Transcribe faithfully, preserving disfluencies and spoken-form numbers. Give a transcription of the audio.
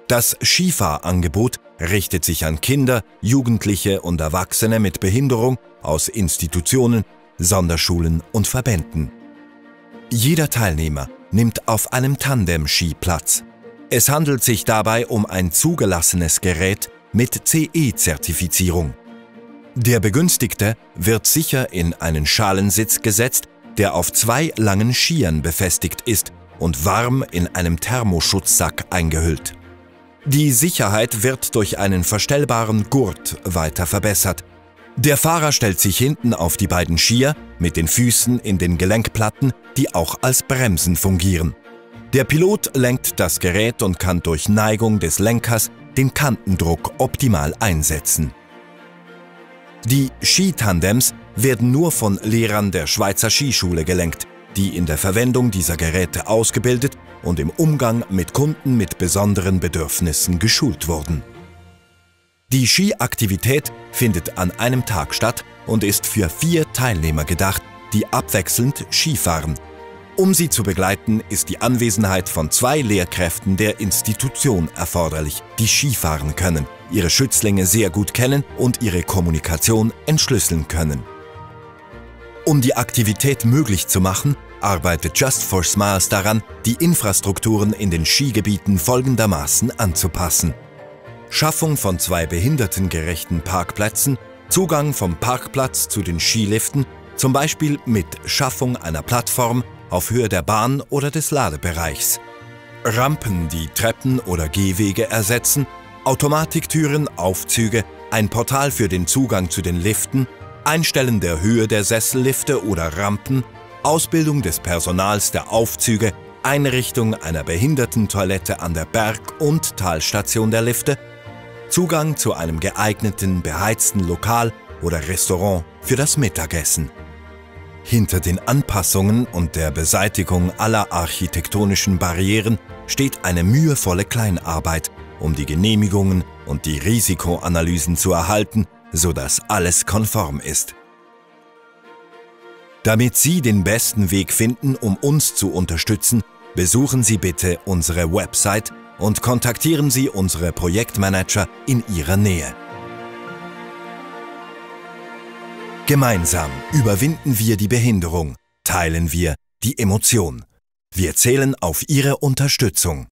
Das Skifahrangebot richtet sich an Kinder, Jugendliche und Erwachsene mit Behinderung aus Institutionen, Sonderschulen und Verbänden. Jeder Teilnehmer nimmt auf einem Tandem-Ski Platz. Es handelt sich dabei um ein zugelassenes Gerät mit C E-Zertifizierung. Der Begünstigte wird sicher in einen Schalensitz gesetzt, der auf zwei langen Skiern befestigt ist und warm in einem Thermoschutzsack eingehüllt. Die Sicherheit wird durch einen verstellbaren Gurt weiter verbessert. Der Fahrer stellt sich hinten auf die beiden Skier mit den Füßen in den Gelenkplatten, die auch als Bremsen fungieren. Der Pilot lenkt das Gerät und kann durch Neigung des Lenkers den Kantendruck optimal einsetzen. Die Skitandems werden nur von Lehrern der Schweizer Skischule gelenkt, die in der Verwendung dieser Geräte ausgebildet und im Umgang mit Kunden mit besonderen Bedürfnissen geschult wurden. Die Skiaktivität findet an einem Tag statt und ist für vier Teilnehmer gedacht, die abwechselnd Skifahren. Um sie zu begleiten, ist die Anwesenheit von zwei Lehrkräften der Institution erforderlich, die Skifahren können, ihre Schützlinge sehr gut kennen und ihre Kommunikation entschlüsseln können. Um die Aktivität möglich zu machen, arbeitet Just for Smiles daran, die Infrastrukturen in den Skigebieten folgendermaßen anzupassen: Schaffung von zwei behindertengerechten Parkplätzen, Zugang vom Parkplatz zu den Skiliften, zum Beispiel mit Schaffung einer Plattform auf Höhe der Bahn oder des Ladebereichs, Rampen, die Treppen oder Gehwege ersetzen, Automatiktüren, Aufzüge, ein Portal für den Zugang zu den Liften, Einstellen der Höhe der Sessellifte oder Rampen, Ausbildung des Personals der Aufzüge, Einrichtung einer Behindertentoilette an der Berg- und Talstation der Lifte, Zugang zu einem geeigneten, beheizten Lokal oder Restaurant für das Mittagessen. Hinter den Anpassungen und der Beseitigung aller architektonischen Barrieren steht eine mühevolle Kleinarbeit, um die Genehmigungen und die Risikoanalysen zu erhalten, sodass alles konform ist. Damit Sie den besten Weg finden, um uns zu unterstützen, besuchen Sie bitte unsere Website und kontaktieren Sie unsere Projektmanager in Ihrer Nähe. Gemeinsam überwinden wir die Behinderung, teilen wir die Emotion. Wir zählen auf Ihre Unterstützung.